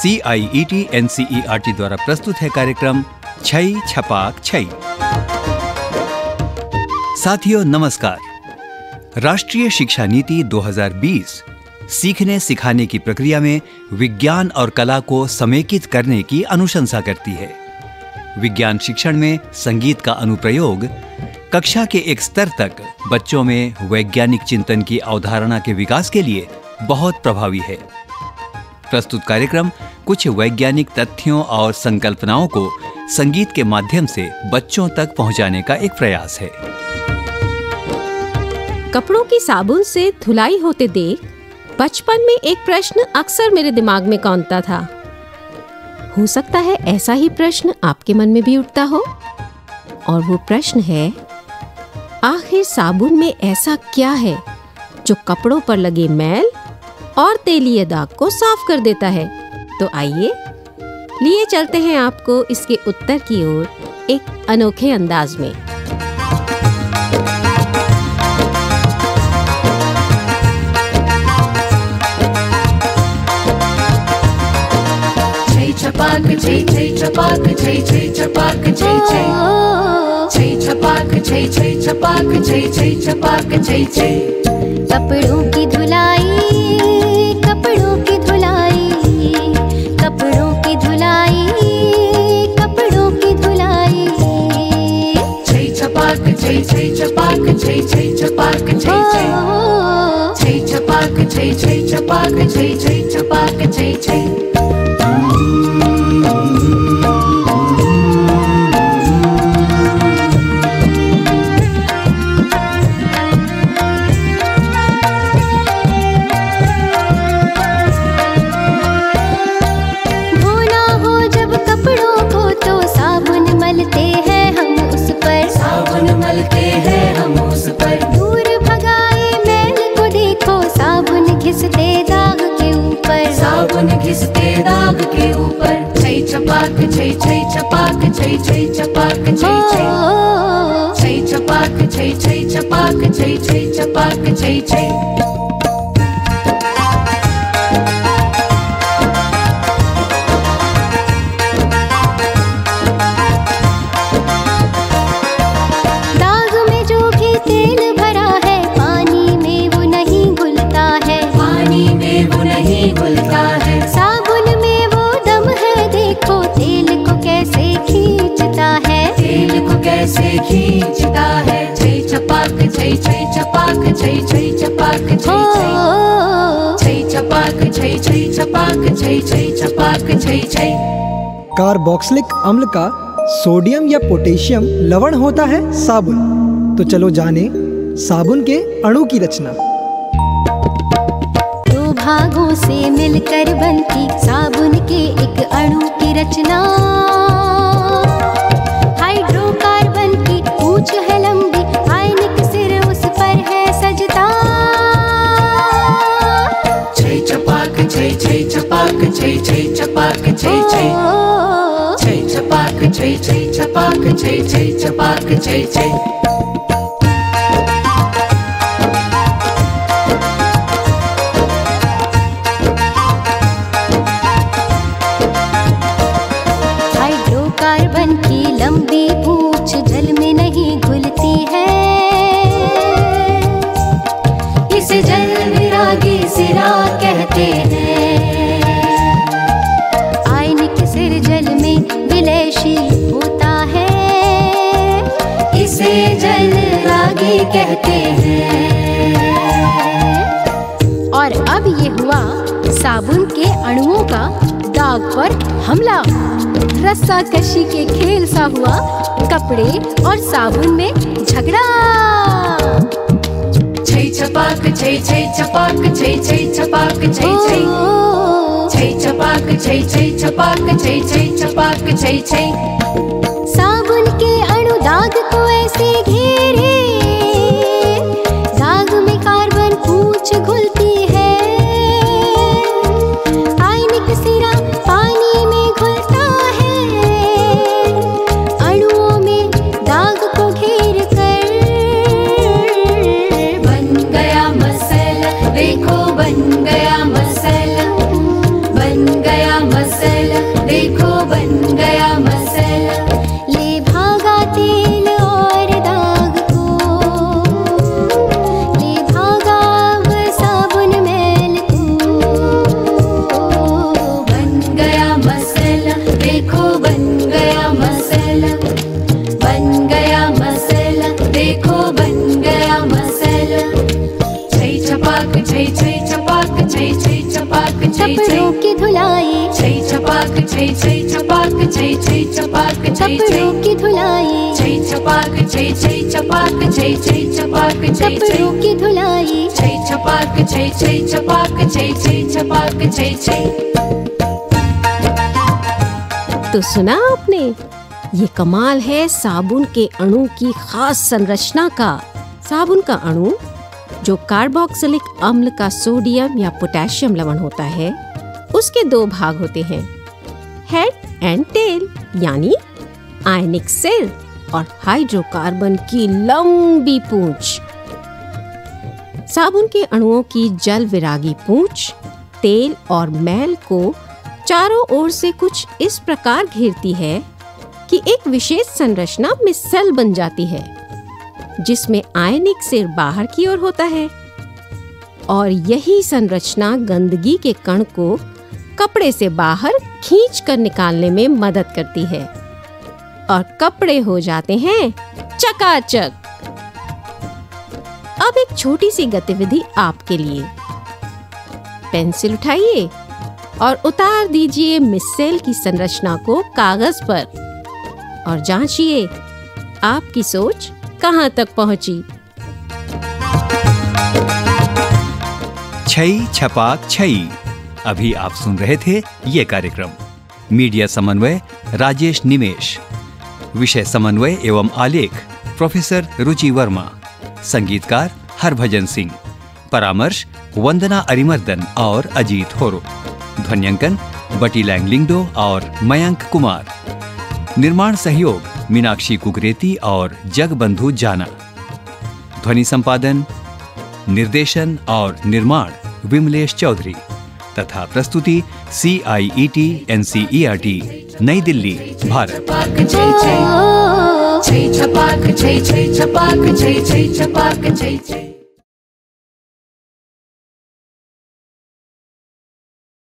CIET NCERT द्वारा प्रस्तुत है कार्यक्रम छई छपाक छई। साथियों नमस्कार। राष्ट्रीय शिक्षा नीति 2020 सीखने सिखाने की प्रक्रिया में विज्ञान और कला को समेकित करने की अनुशंसा करती है। विज्ञान शिक्षण में संगीत का अनुप्रयोग कक्षा के एक स्तर तक बच्चों में वैज्ञानिक चिंतन की अवधारणा के विकास के लिए बहुत प्रभावी है। प्रस्तुत कार्यक्रम कुछ वैज्ञानिक तथ्यों और संकल्पनाओं को संगीत के माध्यम से बच्चों तक पहुंचाने का एक प्रयास है। कपड़ों की साबुन से धुलाई होते देख बचपन में एक प्रश्न अक्सर मेरे दिमाग में कौंधता था। हो सकता है ऐसा ही प्रश्न आपके मन में भी उठता हो। और वो प्रश्न है, आखिर साबुन में ऐसा क्या है जो कपड़ों पर लगे मैल और तेलीय दाग को साफ कर देता है? तो आइए लिए चलते हैं आपको इसके उत्तर की ओर एक अनोखे अंदाज में। छपाक छई छई छपाक छई छई छपाक छई छई छई छपाक छई छई छपाक छई छई छपाक छई छई। कपड़ों की धुलाई, कपड़ों की धुलाई, कपड़ों की धुलाई, कपड़ों की धुलाई। छई छपाक छई छई छपाक छई छई छपाक छई छई छई छपाक छई छई छपाक छई छई छपाक छई छई। घिसते दाग के ऊपर छई छपाक छई छई छपाक छई छई छपाक छई छई छई छपाक छई छई छपाक छई छई छपाक छई छई। दाग में जो भी तेल भरा है पानी में वो नहीं घुलता है, पानी में वो नहीं घुलता है। साबुन में वो दम है, देखो तेल को कैसे खींचता है, तेल को कैसे खींचता है। छई छपाक छई छई छपाक छई छई छपाक छई छई छई छपाक छई छई छपाक छई छई छपाक छई छई। कार्बोक्सिलिक अम्ल का सोडियम या पोटेशियम लवण होता है साबुन। तो चलो जाने साबुन के अणु की रचना। भागों से मिलकर बनती साबुन के एक अणु की रचना। हाइड्रोकार्बन की पूंछ है लंबी, आयनिक सिर उस पर है सजता। छई छपाक छई छई छपाक छई छई छपाक छई छई छई छपाक छई छई छपाक छई छई छपाक छई छई। कार्बन की लंबी पूंछ जल में नहीं घुलती है, इसे जल विरागी सिरा कहते हैं। आयनिक सिर जल में विलयशील होता है, इसे जल रागी कहते हैं। और अब ये हुआ साबुन के अणुओं का दाग पर हमला। रस्सा कशी के खेल सा हुआ कपड़े और साबुन में झगड़ा। छई छपाक छई छई छपाक छई छई छपाक छई छई छई छपाक छई छई छपाक छई छई छपाक छई छई। साबुन के अणु दाग को ऐसे घेरे, दाग में कार्बन पूंछ घुलती है, आयनिक सिरा पानी में घुलता है, अणुओं में दाग को घेर कर बन गया मसाला, देखो बन गया मसाला, बन गया मसाला। छई छई छपाक छई छई छपाक छई कपड़ों की धुलाई, छई छपाक छई छई छपाक छई छई छपाक छई कपड़ों की धुलाई, छई छपाक छई छई छपाक छई छई छपाक छई छई। तो सुना आपने, ये कमाल है साबुन के अणु की खास संरचना का। साबुन का अणु जो कार्बोक्सिलिक अम्ल का सोडियम या पोटेशियम लवण होता है, उसके दो भाग होते हैं, हेड एंड टेल, यानी आयनिक सिर और हाइड्रोकार्बन की लंबी पूंछ। साबुन के अणुओं की जल विरागी पूंछ तेल और मैल को चारों ओर से कुछ इस प्रकार घेरती है कि एक विशेष संरचना मिसल बन जाती है, जिसमें आयनिक सिर बाहर की ओर होता है और यही संरचना गंदगी के कण को कपड़े से बाहर खींच कर निकालने में मदद करती है और कपड़े हो जाते हैं चकाचक। अब एक छोटी सी गतिविधि आपके लिए। पेंसिल उठाइए और उतार दीजिए मिसेल की संरचना को कागज पर और जांचिए आपकी सोच कहां तक पहुंची। छई छपाक छई। अभी आप सुन रहे थे ये कार्यक्रम। मीडिया समन्वय राजेश निमेश, विषय समन्वय एवं आलेख प्रोफेसर रुचि वर्मा, संगीतकार हरभजन सिंह, परामर्श वंदना अरिमर्दन और अजीत होरो, ध्वन्यांकन बटी लैंगलिंगडो और मयंक कुमार, निर्माण सहयोग मीनाक्षी कुकरेती और जगबंधु जाना, ध्वनि संपादन, निर्देशन और निर्माण विमलेश चौधरी तथा प्रस्तुति CIET NCERT नई दिल्ली, भारत। छई छपाक छई छई छपाक छई छई छपाक छई छई।